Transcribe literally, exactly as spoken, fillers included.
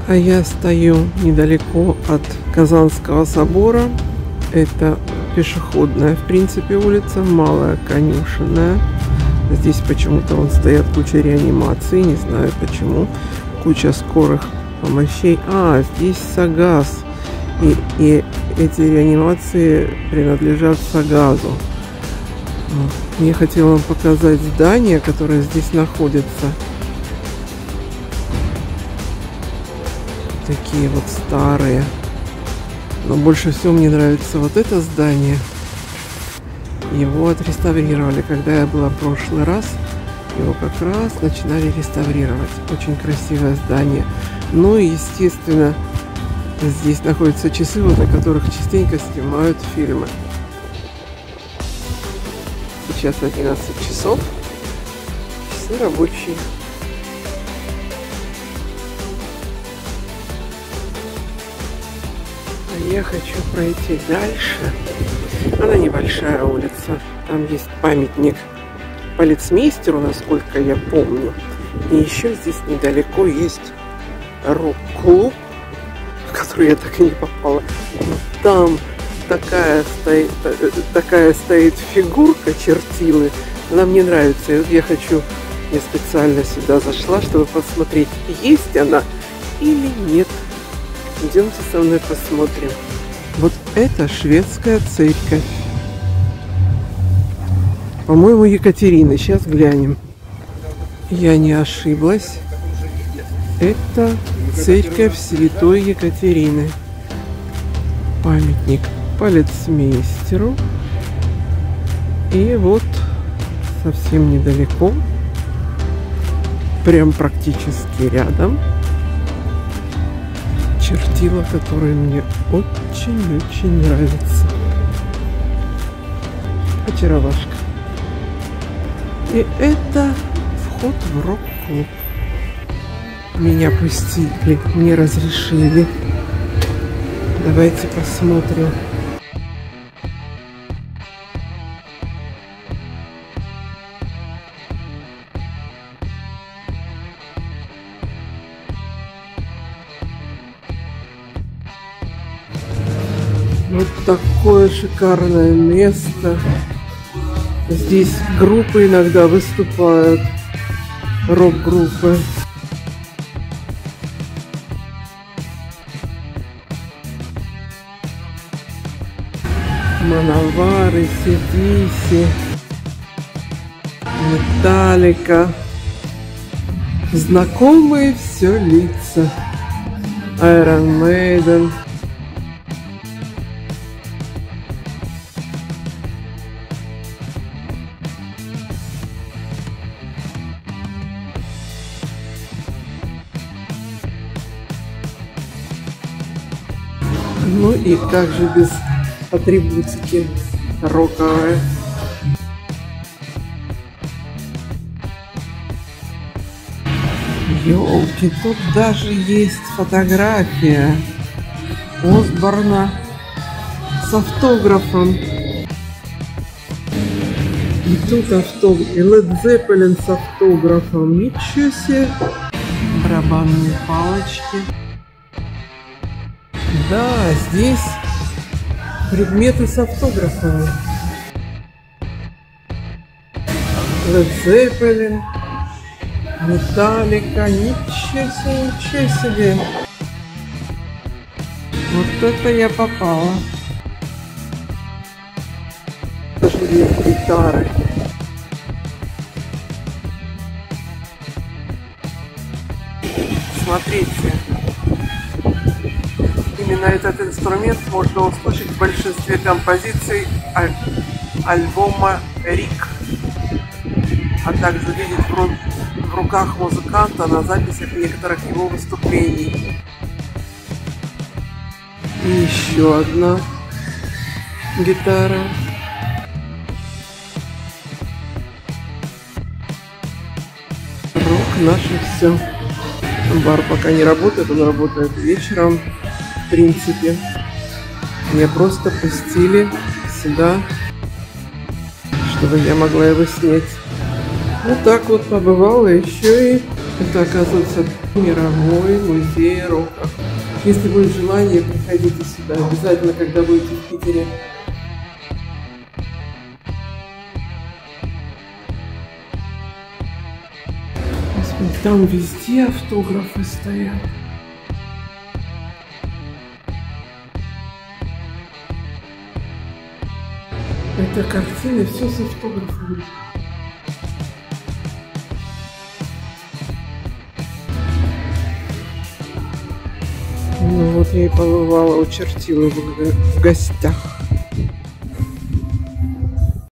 А я стою недалеко от Казанского собора. Это пешеходная, в принципе, улица, Малая Конюшенная. Здесь почему-то вон стоят куча реанимаций, не знаю почему. Куча скорых помощей. А, здесь Сагаз. И, и эти реанимации принадлежат Сагазу. Я хотела вам показать здание, которое здесь находится. Такие вот старые. Но больше всего мне нравится вот это здание. Его отреставрировали. Когда я была в прошлый раз, его как раз начинали реставрировать. Очень красивое здание. Ну и, естественно, здесь находятся часы, возле которых частенько снимают фильмы. Сейчас одиннадцать часов. Часы рабочие. Я хочу пройти дальше. Она небольшая улица. Там есть памятник полицмейстеру, насколько я помню. И еще здесь недалеко есть рок-клуб, в который я так и не попала. Там такая стоит, такая стоит фигурка чертилы. Она мне нравится. И вот я хочу, я специально сюда зашла, чтобы посмотреть, есть она или нет. Идемте со мной посмотрим. Вот это шведская церковь. По-моему, Екатерины. Сейчас глянем. Я не ошиблась. Это церковь Святой Екатерины. Памятник полицмейстеру. И вот совсем недалеко, прям практически рядом, чертила, который мне очень-очень нравится. Очаровашка. И это вход в рок-клуб. Меня пустили, мне разрешили. Давайте посмотрим. Вот такое шикарное место. Здесь группы иногда выступают, рок-группы. Мановар, Эйси-Диси, Металлика. Знакомые все лица. Iron Maiden. Ну и как же без атрибутики роковые. Ёлки, тут даже есть фотография Осборна с автографом. И тут автограф, и Led Zeppelin с автографом. Ничего себе. Барабанные палочки. Да, здесь предметы с автографами. Led Zeppelin, Металлика, ничего себе, ничего себе. Вот это я попала. Даже есть гитары. Смотрите. Именно этот инструмент можно услышать в большинстве композиций аль альбома «Рик», а также видеть в, ру в руках музыканта на записях некоторых его выступлений. И еще одна гитара. Рок наше все. Бар пока не работает, он работает вечером. В принципе, меня просто пустили сюда, чтобы я могла его снять. Вот так вот побывала еще и Это, оказывается, мировой музей рока. Если будет желание, приходите сюда обязательно, когда будете в Питере. Господи, там везде автографы стоят. Это картины, все с автографами. Ну вот я и побывала у Чертилы в гостях.